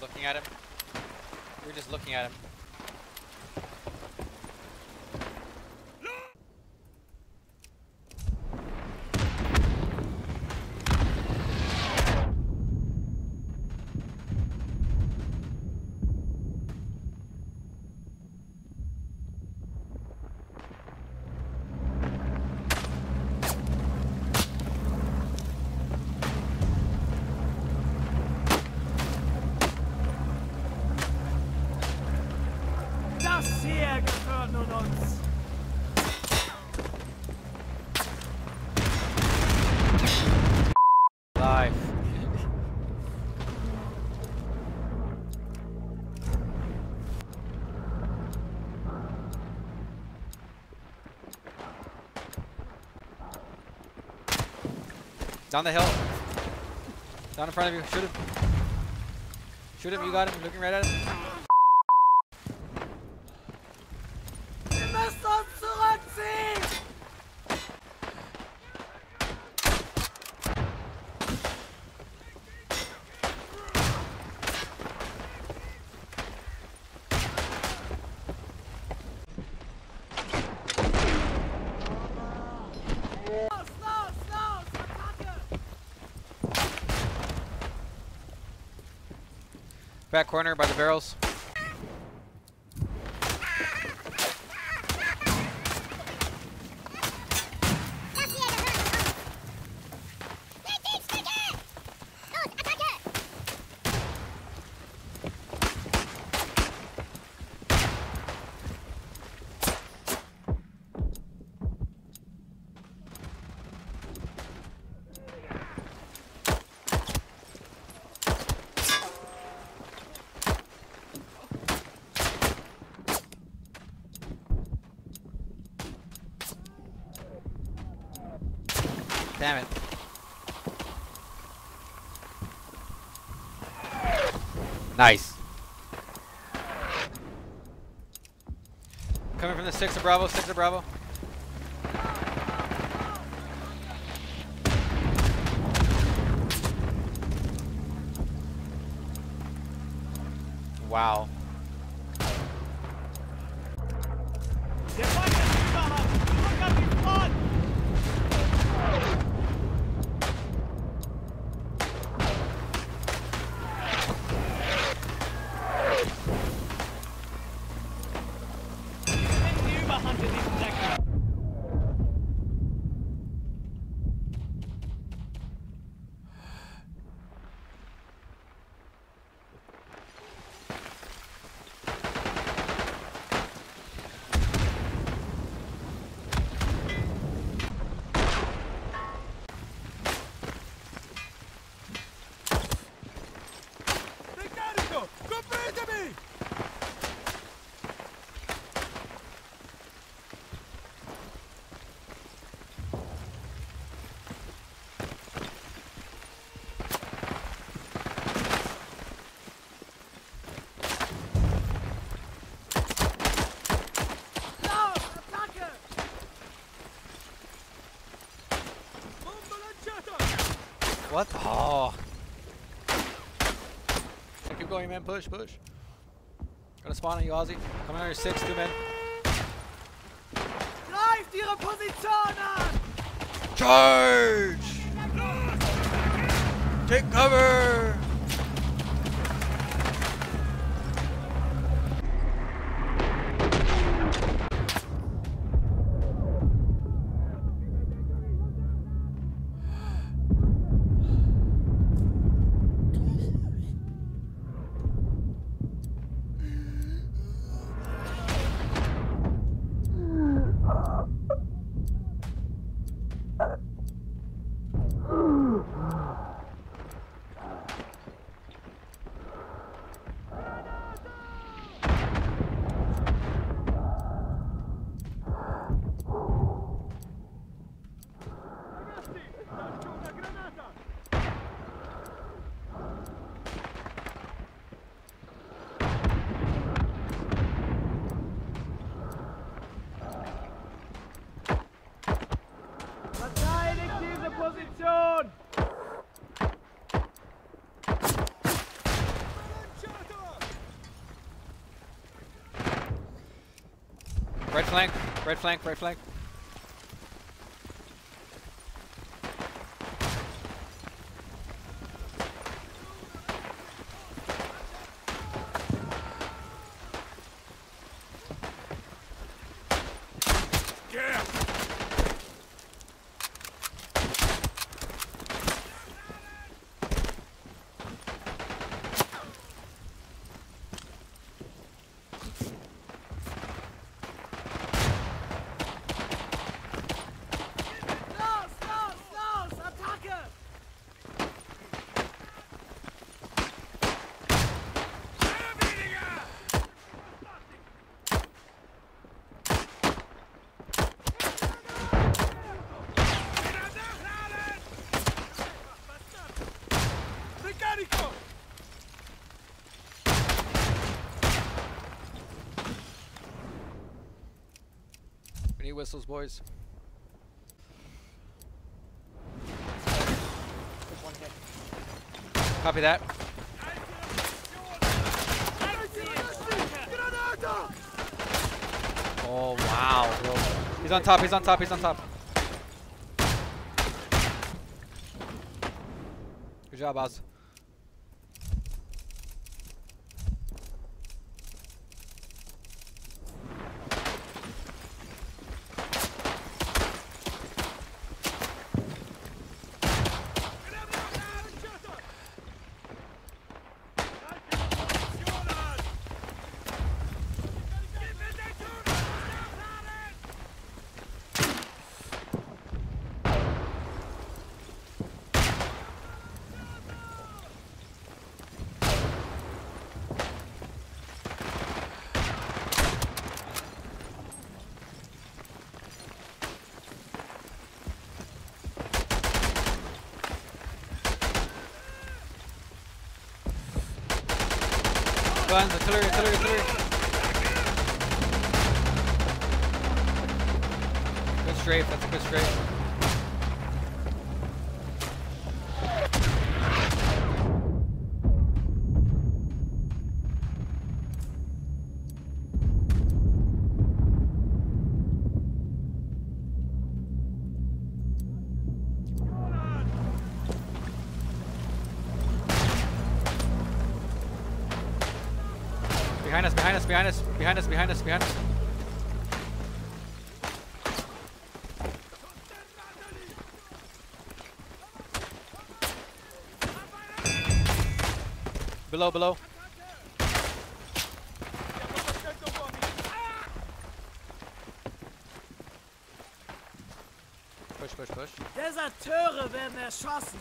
Looking at him. You're just looking at him. Das hier gehört nun uns. Live. Down the hill. Down in front of you. Shoot him. Shoot him. You got him. You're looking right at him. Wir müssen uns zurückziehen! Los, los, los! Attacke! Back corner by the barrels. Damn it. Nice. Coming from the 6 of Bravo, 6 of Bravo. Wow. Der Feind ist überall! Zurück an die Front! Nimm die Überhand in diesem Sektor! Mecanico, comprendimi! Los, attacke! Bomba lanciata! What? Oh. Keep going, man. Push, push. Gonna spawn on you, Ozzy. Coming on your 6, 2 men. Greift ihre Position an! Charge! Take cover! Right flank, right flank, right flank. We need whistles, boys. One hit. Copy that. Oh wow, bro. He's on top, he's on top, he's on top. Good job, Oz. Guns, artillery, artillery, artillery. Good strafe, that's a good strafe. Behind us, behind us, behind us, behind us, behind us, behind us. Below, below. Push, push, push. Deserteure werden erschossen.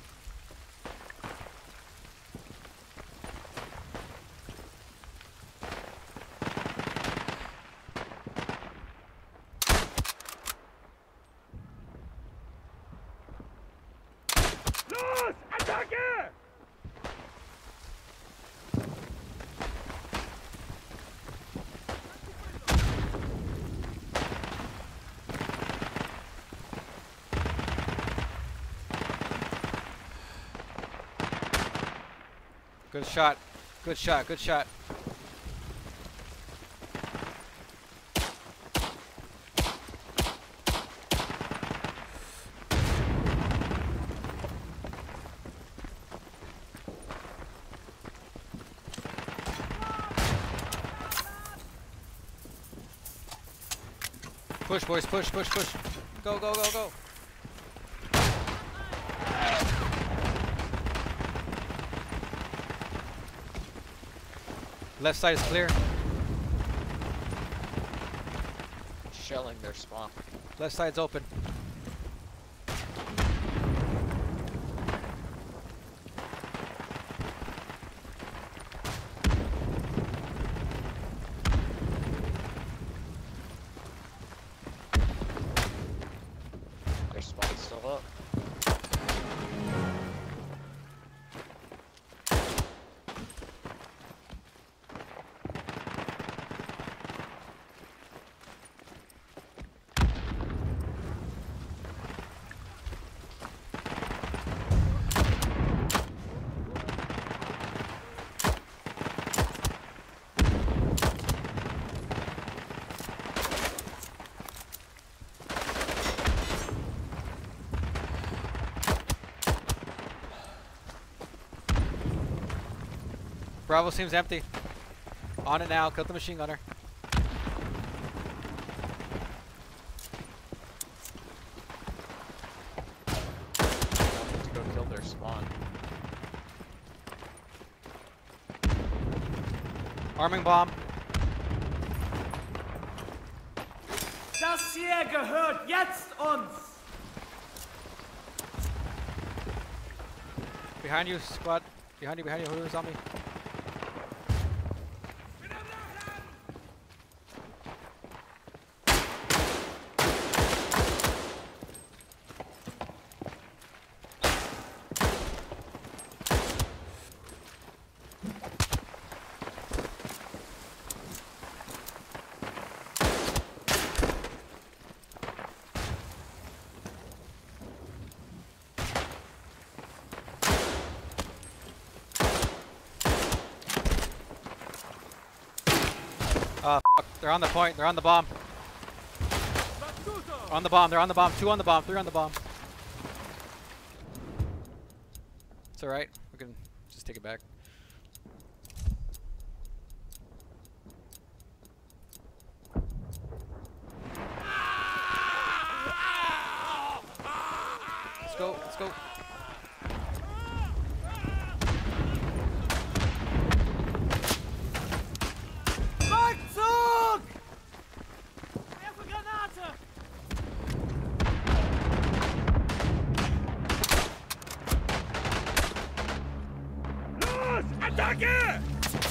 Los! Attacke! Good shot. Good shot. Good shot. Push, boys. Push, push, push. Go, go, go, go. Left side is clear. Shelling their spawn. Left side's open. Their spawn's still up. Bravo seems empty. On it now. Kill the machine gunner. I need to go kill their spawn. Arming bomb. Das hier gehört jetzt uns! Behind you, squad. Behind you, who is on me? Fuck. They're on the point. They're on the bomb. On the bomb. They're on the bomb. 2 on the bomb. 3 on the bomb. It's alright. We can just take it back. Let's go. Let's go. Rückzug! Werfe Granate! Los! Attacke!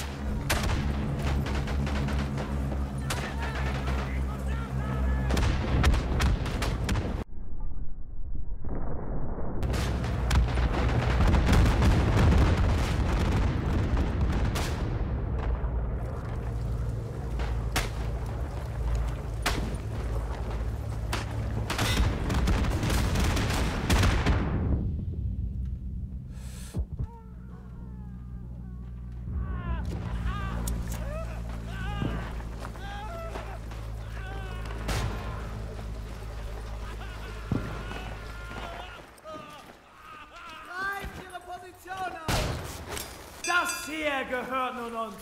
Das hier gehört nun uns.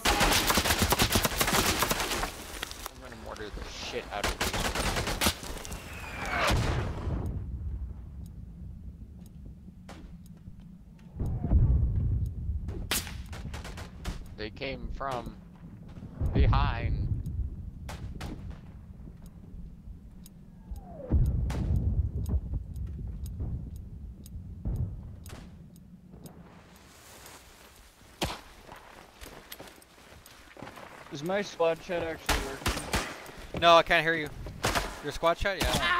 I'm gonna mortar the shit out of these. They came from behind. Is my squad chat actually working? No, I can't hear you. Your squad chat? Yeah.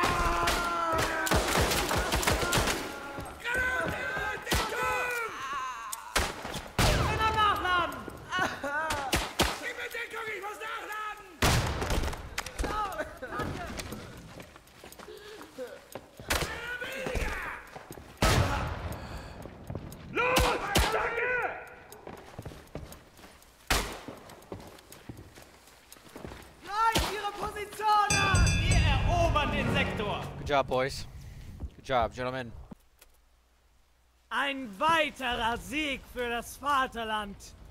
Wir erobern den Sektor. Good job, boys. Good job, gentlemen. Ein weiterer Sieg für das Vaterland.